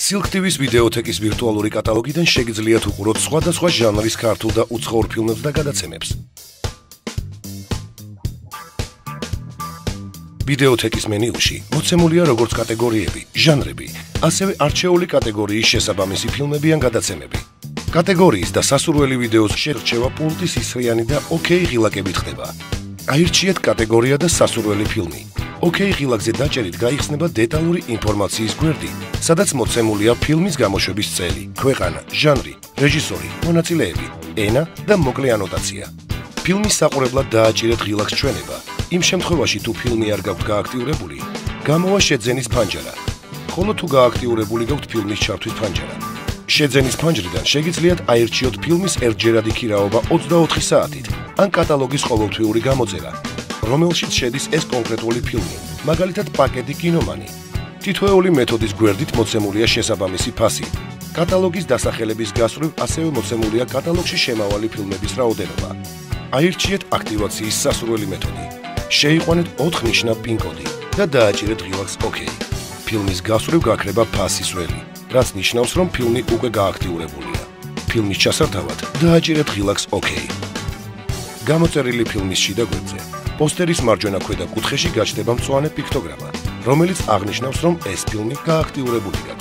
Silk TV-ს ვიდეოთეკის ვირტუალური კატალოგიდან შეგიძლიათ უყუროთ სხვადასხვა ჟანრის ქართულ და უცხოურ ფილმებს და გადაცემებს. ვიდეოთეკის მენიუში მოცემულია როგორც კატეგორიები, ჟანრები, ასევე არჩეული კატეგორიის შესაბამისი ფილმები ან გადაცემები. კატეგორიის და სასურველი ვიდეოს შერჩევა პულტის ისრიანი და OK ღილაკებით ხდება. აირჩიეთ კატეგორია და სასურველი ფილმი. OK ღილაკზე დაჭერით გაიხსნება დეტალური ინფორმაციის გვერდი, სადაც მოცემულია ფილმის გამოშვების წელი, ქვეყანა, ჟანრი, რეჟისორი, მონაწილეები, ენა და მოკლე ანოტაცია. ფილმის საყურებლად დააჭირეთ ღილაკს ჩვენება. იმ შემთხვევაში თუ ფილმი არ გაქვთ გააქტიურებული, გამოვა შეძენის ფანჯარა. ხოლო თუ გააქტიურებული გაქვთ ფილმის ჩართვის ფანჯარა. შეძენის ფანჯრიდან შეგიძლიათ აირჩიოთ ფილმის ერთჯერადი ქირაობა 24 საათით ან კატალოგის ყოველთვიური გამოწერა, რომელშიც შედის ეს კონკრეტული ფილმი, მაგალითად პაკეტი კინომანი. თითოეული მეთოდის გვერდით მოცემულია შესაბამისი ფასი. კატალოგის დასახელების გასწვრივ ასევე მოცემულია კატალოგში შემავალი ფილმების რაოდენობა. აირჩიეთ აქტივაციის სასურველი მეთოდი. შეიყვანეთ 4 ნიშნა პინ-კოდი და დააჭირეთ ღილაკს OK. ფილმის გასწვრივ გაქრება ფასის ველი, რაც ნიშნავს, რომ ფილმი უკვე გააქტიურებულია. ფილმის ჩასართავად დააჭირეთ ღილაკს OK. გამოწერილი ფილმის შიდა გვერდზე პოსტერის მარჯვენა ქვედა კუთხეში გაჩნდება მწვანე პიქტოგრამა, რომელიც აღნიშნავს, რომ ეს ფილმი გააქტიურებული გაქვთ.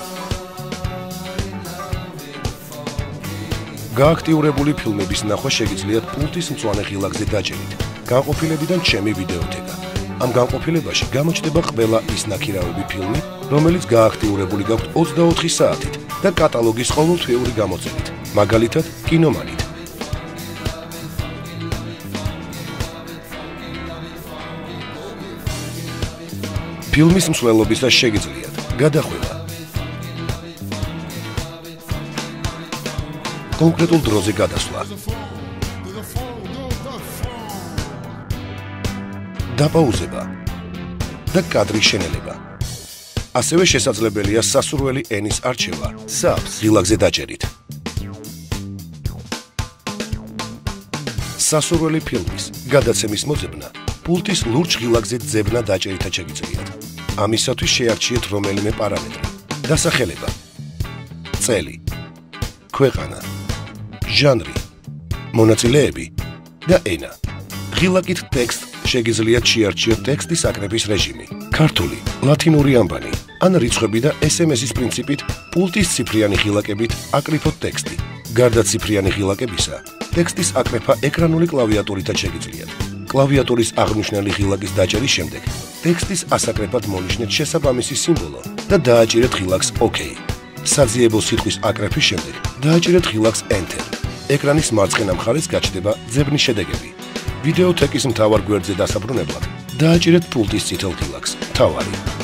გააქტიურებული ფილმების ნახვა შეგიძლიათ პულტის მწვანე ღილაკზე დაჭერით, განყოფილებიდან ჩემი ვიდეოთეკა. ამ განყოფილებაში გამოჩნდება ყველა ის ნაქირავები ფილმი, რომელიც გააქტიურებული გაქვთ 24 საათით და კატალოგის ყოველთვიური გამოწერით, მაგალითად კინომანით. ფილმის მსვლელობისას შეგიძლიათ გადახვევა, კონკრეტულ დროზე გადასვლა, დაპაუზება და კადრის შენელება. ასევე შესაძლებელია სასურველი ენის არჩევა SUBS ღილაკზე დაჭერით. სასურველი ფილმის გადაცემის მოძებნა პულტის ლურჯ ღილაკზე ძებნა დაჭერითაც შეგიძლიათ. ამისათვის შეარჩიეთ რომელიმე პარამეტრი. დასახელება, წელი, ქვეყანა, ჟანრი, მონაწილეები და ენა. ღილაკით ტექსტ შეგიძლიათ შეარჩიოთ ტექსტის აკრეფის რეჟიმი, ქართული, ლათინური ანბანი ან რიცხვები და SMS-ის პრინციპით პულტის ციფრიანი ღილაკებით აკრიფოთ ტექსტი. გარდა ციფრიანი ღილაკებისა, ტექსტის აკრეფა ეკრანული კლავიატურითაც შეგიძლიათ. კლავიატურის აღნიშნული ღილაკის დაჭერის შემდეგ ტექსტის ასაკრეფად მონიშნეთ შესაბამისი სიმბოლო და დააჭირეთ ღილაკს OK. საძიებო სიტყვის აკრეფის შემდეგ დააჭირეთ ღილაკს Enter. ეკრანის მარცხენა მხარეს გაჩნდება ძებნის შედეგები. ვიდეოთეკის მთავარ გვერდზე დასაბრუნებლად დააჭირეთ პულტის წითელ ღილაკს თავარი.